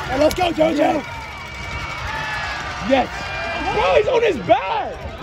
Let's go, Jojo! Yes! Bro, he's on his back!